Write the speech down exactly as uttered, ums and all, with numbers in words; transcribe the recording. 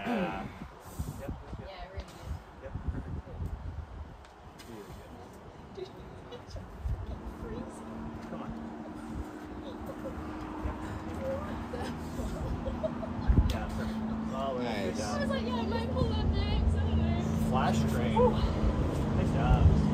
Yeah. Yep. Yeah, really good. Yep. Perfect. Come on. Yeah, perfect. Well, Nice. good job. I was like, yeah, I might pull up next. I don't know. Flash train. Nice job.